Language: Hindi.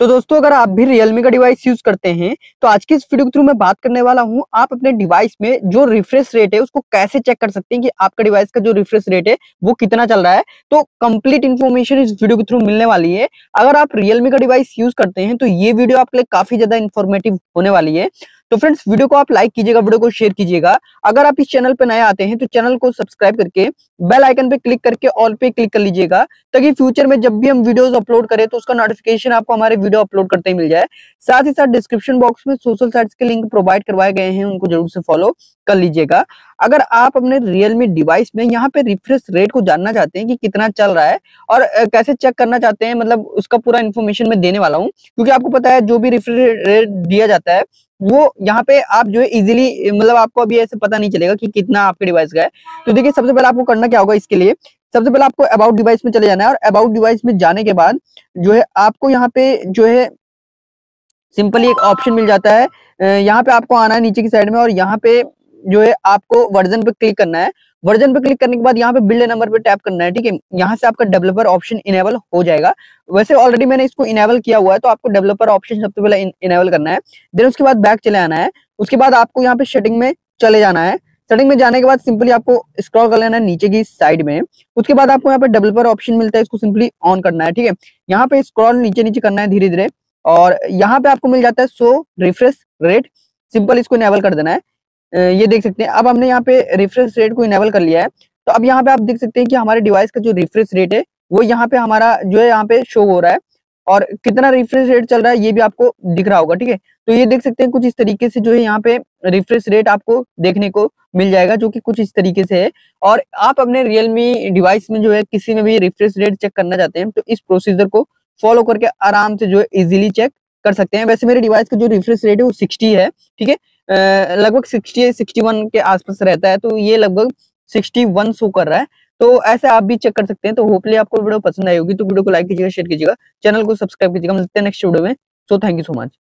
तो दोस्तों अगर आप भी Realme का डिवाइस यूज करते हैं तो आज की इस वीडियो के थ्रू मैं बात करने वाला हूं आप अपने डिवाइस में जो रिफ्रेश रेट है उसको कैसे चेक कर सकते हैं कि आपका डिवाइस का जो रिफ्रेश रेट है वो कितना चल रहा है। तो कंप्लीट इन्फॉर्मेशन इस वीडियो के थ्रू मिलने वाली है। अगर आप Realme का डिवाइस यूज करते हैं तो ये वीडियो आपके लिए काफी ज्यादा इन्फॉर्मेटिव होने वाली है। तो फ्रेंड्स वीडियो को आप लाइक कीजिएगा, वीडियो को शेयर कीजिएगा। अगर आप इस चैनल पे नए आते हैं तो चैनल को सब्सक्राइब करके बेल आइकन पे क्लिक करके ऑल पे क्लिक कर लीजिएगा, ताकि फ्यूचर में जब भी हम वीडियोस अपलोड करें तो उसका नोटिफिकेशन आपको हमारे वीडियो अपलोड करते ही मिल जाए। साथ ही साथ डिस्क्रिप्शन बॉक्स में सोशल साइट्स के लिंक प्रोवाइड करवाए गए हैं, उनको जरूर से फॉलो कर लीजिएगा। अगर आप अपने Realme डिवाइस में यहाँ पे रिफ्रेश रेट को जानना चाहते हैं कि कितना चल रहा है और कैसे चेक करना चाहते हैं, मतलब उसका पूरा इन्फॉर्मेशन मैं देने वाला हूँ। क्योंकि आपको पता है जो भी रिफ्रेश रेट दिया जाता है वो यहाँ पे आप जो है इजीली, मतलब आपको अभी ऐसे पता नहीं चलेगा कि कितना आपके डिवाइस का है। तो देखिए सबसे पहले आपको करना क्या होगा, इसके लिए सबसे पहले आपको अबाउट डिवाइस में चले जाना है और अबाउट डिवाइस में जाने के बाद जो है आपको यहाँ पे जो है सिंपली एक ऑप्शन मिल जाता है। यहाँ पे आपको आना है नीचे की साइड में और यहाँ पे जो है आपको वर्जन पे क्लिक करना है। वर्जन पे क्लिक करने के बाद यहाँ पे बिल्ड नंबर पे टैप करना है, ठीक है। यहाँ से आपका डेवलपर ऑप्शन इनेबल हो जाएगा। वैसे ऑलरेडी मैंने इसको इनेबल किया हुआ है, तो आपको डेवलपर ऑप्शन सबसे पहले इनेबल करना है। देन उसके बाद बैक चले आना है। उसके बाद आपको यहाँ पे सेटिंग में चले जाना है। सेटिंग में जाने के बाद सिंपली आपको स्क्रॉल कर लेना है नीचे की साइड में। उसके बाद आपको यहाँ पे डेवलपर ऑप्शन मिलता है, इसको सिंपली ऑन करना है, ठीक है। यहाँ पे स्क्रॉल नीचे नीचे करना है धीरे धीरे और यहाँ पे आपको मिल जाता है शो रिफ्रेश रेट। सिंपल इसको इनेबल कर देना है। ये देख सकते हैं अब हमने यहाँ पे रिफ्रेश रेट को इनेबल कर लिया है। तो अब यहाँ पे आप देख सकते हैं कि हमारे डिवाइस का जो रिफ्रेश रेट है वो यहाँ पे हमारा जो है यहाँ पे शो हो रहा है और कितना रिफ्रेश रेट चल रहा है ये भी आपको दिख रहा होगा, ठीक है। तो ये देख सकते हैं कुछ इस तरीके से जो है यहाँ पे रिफ्रेश रेट आपको देखने को मिल जाएगा, जो कि कुछ इस तरीके से है। और आप अपने Realme डिवाइस में जो है किसी में भी रिफ्रेश रेट चेक करना चाहते हैं तो इस प्रोसीजर को फॉलो करके आराम से जो है इजीली चेक कर सकते हैं। वैसे मेरे डिवाइस का जो रिफ्रेश रेट है वो 60 है, ठीक है। लगभग 60 61 के आसपास रहता है, तो ये लगभग 61 शो कर रहा है। तो ऐसे आप भी चेक कर सकते हैं। तो होपफुली आपको वीडियो पसंद आई होगी, तो वीडियो को लाइक कीजिएगा, शेयर कीजिएगा, चैनल को सब्सक्राइब कीजिएगा। मिलते हैं नेक्स्ट वीडियो में। So thank you so much.